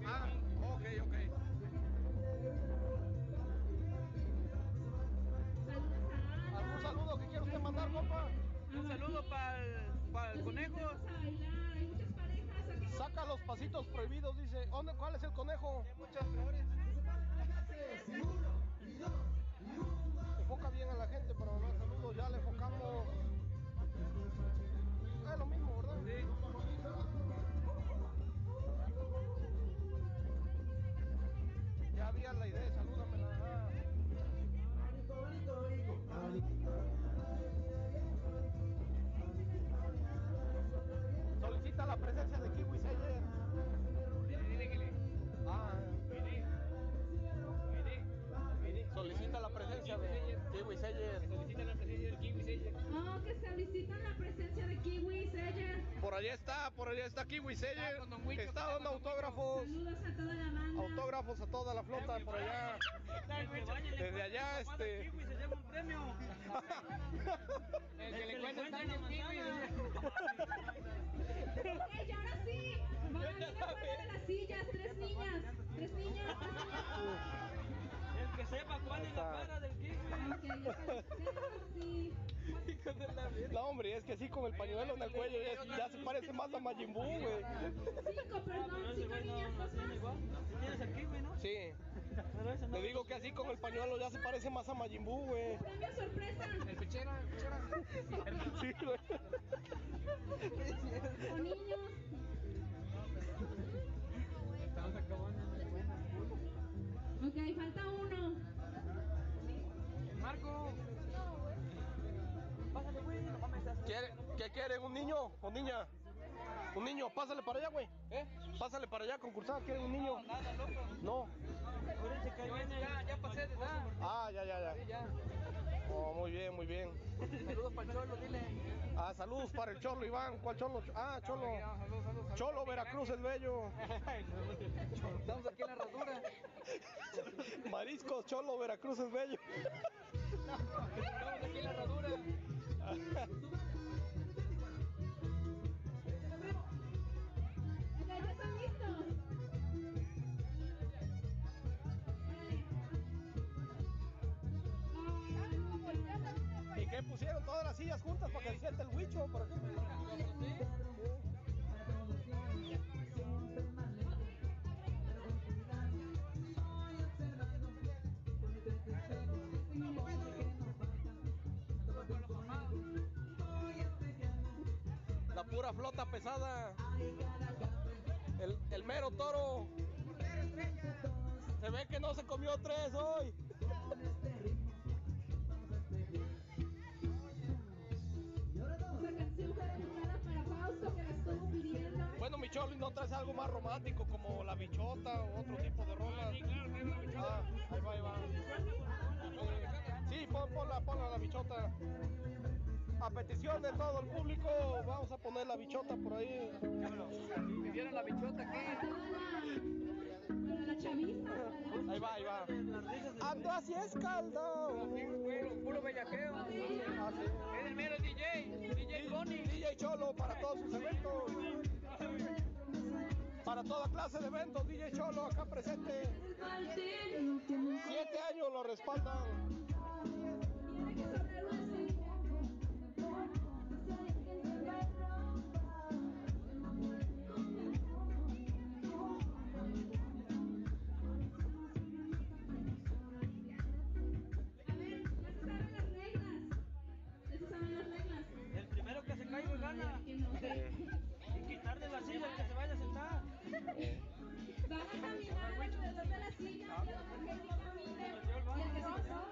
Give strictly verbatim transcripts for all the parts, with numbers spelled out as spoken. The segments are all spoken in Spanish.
Ah, ok, ok. ¿Algún saludo que quiera usted mandar, compa? Un saludo para el, para el conejo. Saca los pasitos prohibidos, dice. ¿Dónde, ¿Cuál es el conejo? Muchas flores. Enfoca bien a la gente para mandar saludos. Ya le enfocamos. Es lo mismo, ¿verdad? Sí. Ya había la idea, salúdamela. Solicita la presencia de Kiwi Seller. Ah. Solicita la presencia de Kiwi Seller. Solicita la presencia del Kiwi Seller. Oh, que solicitan la presencia de Kiwi Seller. Por allá está, por allá está Kiwi Seller. Está dando autógrafos. Saludos a toda la banda. Autógrafos a toda la flota por allá. Desde allá, este. Kiwi se lleva un premio. El que le cuenta en Kiwi. Ok, y ahora sí. Van a ir a de las sillas. Tres niñas. Tres niñas. Tres niñas. El que sepa cuál es la cara del Kiwi. Ok, sí. No, hombre, es que así con el pañuelo en el cuello ya, ya se parece más a Majin Buu, güey. Cinco, perdón, cinco niñas, ¿no? ¿Tienes el Kiwi, no? Sí. Le digo que así con el pañuelo ya se parece más a Majin Buu, güey. Premio sorpresa. El pechera, el pechera. Sí, güey. O niños. Estamos acabando. Ok, falta uno. Marco. Pásale, güey, no mames. ¿Quiere, ¿Qué quieren? ¿Un niño o niña? Un niño, pásale para allá, güey. ¿Eh? Pásale para allá, concursado. ¿Quieren un niño? No, nada, loco. No. Acuérdense que viene. Ya, ya pasé de edad. Ah, ya, ya, Sí, ya. ya. Oh, muy bien, muy bien. Saludos para el Cholo, dile. Ah, saludos para el Cholo, Iván. ¿Cuál Cholo? Ah, Cholo. Saludos, saludos. Cholo, Veracruz el Bello. Estamos aquí en la herradura. Mariscos, Cholo, Veracruz es Bello. Estamos aquí en la herradura. Ok, ya están listos. ¿Y qué pusieron todas las sillas juntas para que se sienta el huicho, por ejemplo? La pura flota pesada. El, el mero toro. Se ve que no se comió tres hoy. Esa canción fue dedicada para Fausto, que la estuvo pidiendo. Bueno, mi Cholo, ¿y no traes algo más romántico como la bichota o otro tipo de rolas? Sí, claro, que es la bichota. Ah, ahí va, ahí va. Sí, sí, pon, ponla, ponla la bichota. A petición de todo el público, vamos a poner la bichota por ahí. Pidieron la bichota aquí. Toda la, para la chaviza. Ahí va, ahí va. Ando así escaldado. Puro, puro bellaqueo. Ah, sí. Es el mero D J, D J Bonnie. D J Cholo para todos sus eventos. Para toda clase de eventos, D J Cholo acá presente. Siete años lo respaldan. Tiene que sonar así. A ver, ya se saben las reglas. Ya se saben las reglas. El primero que se caiga gana. Que no. Y quitarle la silla al que se vaya a sentar. Van a caminar alrededor de la silla y el que camine y el que se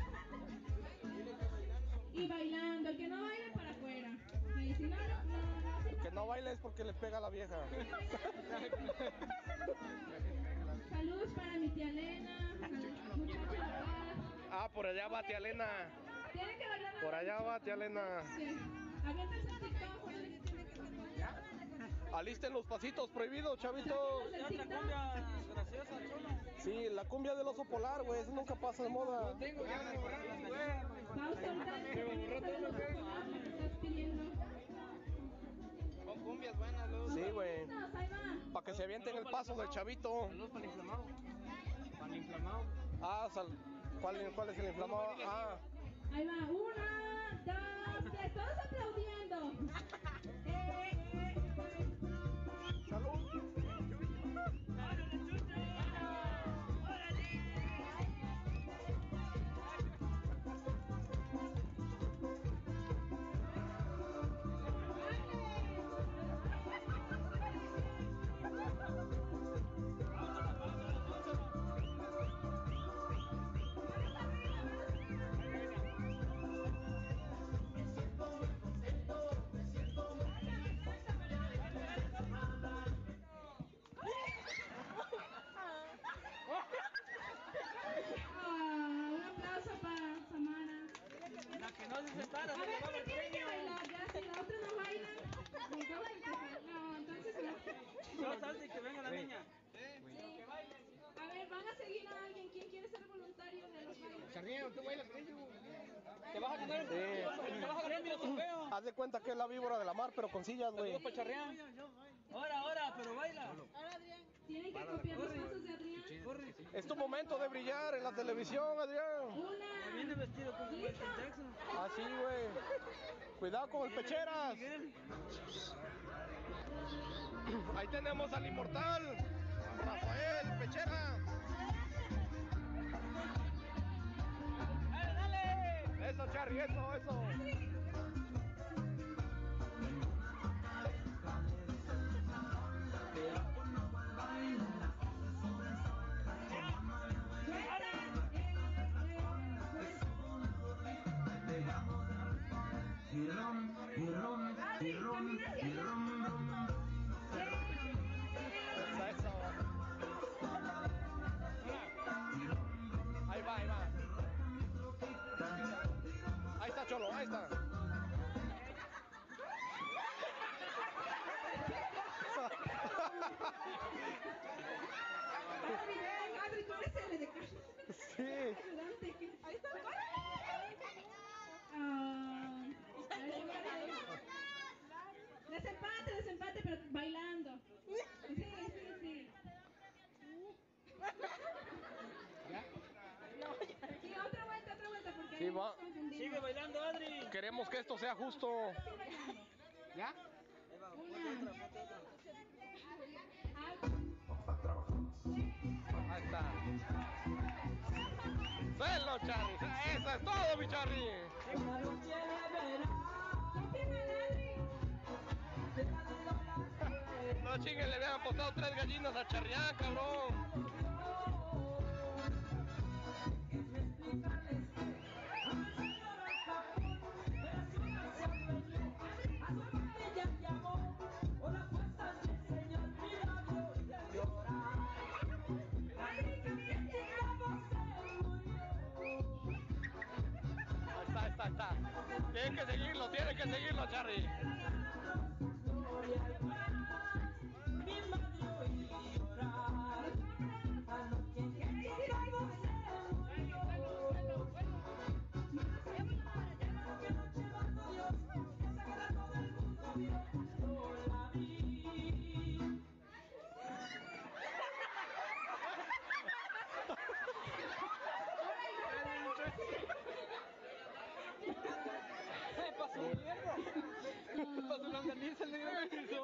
y bailando, el que no baile para afuera. Y si no, no, no, El que no baila es porque le pega a la vieja. Saludos para mi tía Elena, muchacha La Paz. Ah, por allá va tía Elena. Tienen que bailar la Por allá va tía Elena. Sí. Aviéntense el TikTok. Alisten los pasitos prohibidos, chavitos. Ya otra cumbia graciosa, Cholo. Sí, la cumbia del oso polar, güey, eso nunca pasa de moda. Tengo ya me borraron, güey. Pausa, ahorita Me borró todo lo que. estás pidiendo. cumbias buenas, Luz. Sí, güey. Listos, ahí va. Para que se avienten el paso del chavito. Saludos para el inflamado. Para el inflamado. Ah, sal- ¿cuál, ¿cuál es el inflamado? Ah, Ahí va, una, dos, tres, todos aplaudiendo. Eh, eh, eh. salud. Ah, un aplauso para Samara. La que no se sentara A se ver, llevaba pero el tienen que premio. bailar, ya, si la otra no baila, los dos festejan. No, entonces no. No salte y que venga la niña. A ver, van a seguir a alguien. ¿Quién quiere ser voluntario de los bailes? Charriero, tú bailas con ellos. Te vas a ganar, Sí. te vas a ganar mi trofeo. Haz de cuenta que es la víbora de la mar, pero con sillas, güey. Saludos para Charrián. Ahora, ahora, pero baila. Tienen que copiar los pasos de Adrián. Corre. Es tu momento de brillar en la televisión, Adrián. Una. Viene vestido como ¿Listo? Michael Jackson. Así, güey. Cuidado con el pecheras. Miguel. Ahí tenemos al inmortal, Rafael Pechera. Dale, dale. Eso, Charry, eso, eso. Eso, eso. Ahí va, ahí va. Ahí está, Cholo, ahí está. Adri, tú eres el de casa. Sí. Ayudante, ¿qué? Ahí está. Ah, desempate, desempate, pero bailando. Sí, sí, sí. Sí, otra vuelta, otra vuelta, porque Sí, ahí va. nos confundimos. Sigue bailando, Adri. Queremos que esto sea justo. Sí, bailando. ¿Ya? Una. Ah, Ahí está. ¡Velo, Charry! ¡Eso es todo, mi Charry! cópiame al Adri. No chingues, le habían apostado tres gallinas a Charrián, cabrón. Ahí está, ahí está, ahí está. Tienen que seguirlo, tienen que seguirlo, Charry. ¿Qué pasó, mierda? ¿Qué pasó, longaniza? Le dio beso.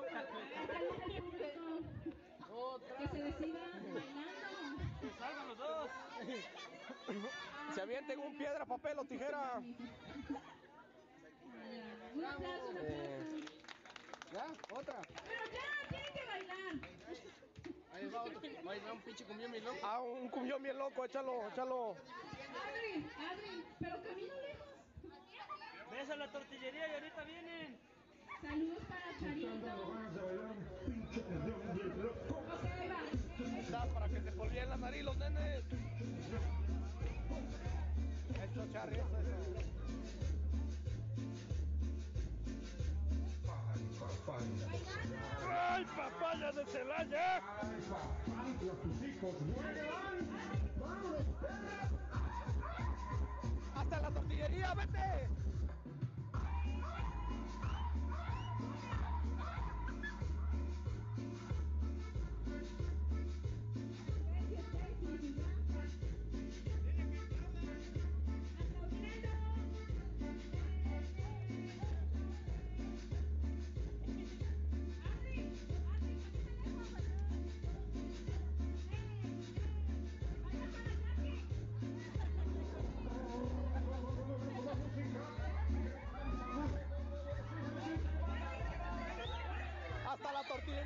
Que se decida bailando. Que salgan los dos. Se avienten un piedra, papel o tijera. Un aplauso, un aplauso. ¿Ya? ¿Otra? Pero ya, tienen que bailar. Ahí va otro. Ahí va un pinche cumbión mi loco. Ah, un cumbión bien loco, échalo, échalo. Adri, Adri, pero camino lejos. Ves a la tortillería y ahorita vienen. Saludos para Charito. Ok, ahí va. Ahí está, para que se polvíen la nariz los nenes. Eso, Charry, eso, eso. ¡Ay, papaya de Celaya! ¡Hasta la tortillería, vete!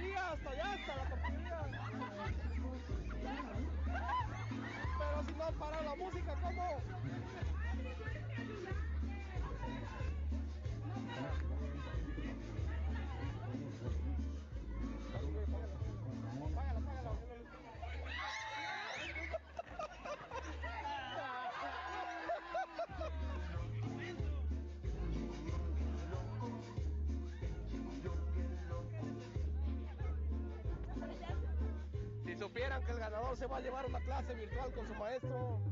tortillería, hasta allá, hasta la tortillería. Pero si no para la música, ¿cómo? Págalo, págalo. Si supieran que el ganador se va a llevar una clase virtual con su maestro.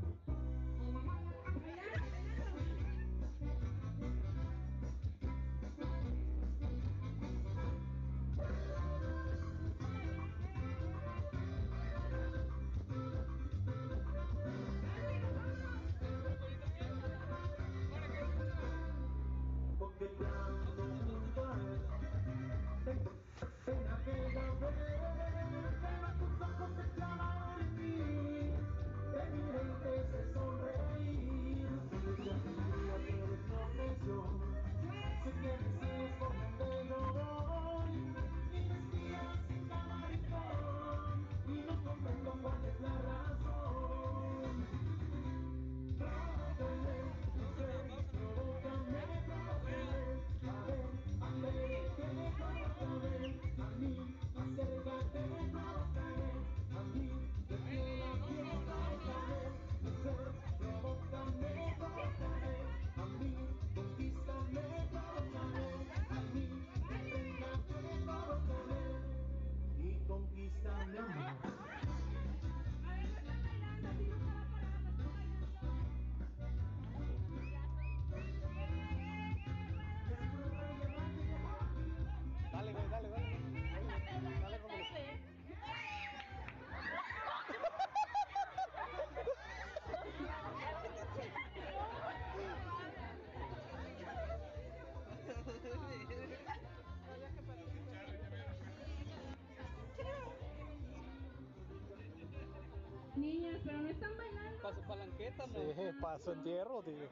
Dale, güey, dale, dale. Dale, Rómulo. Niñas, pero no están bailando. Para su palanqueta, ¿no? Sí, para su entierro, tío.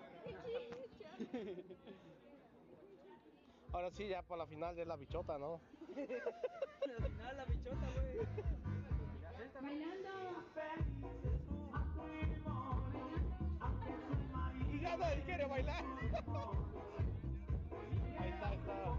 Ahora sí, ya para la final de la bichota, ¿no? Al final la bichota, güey. Bailando. Y ya nadie quiere bailar. Ahí está, ahí está.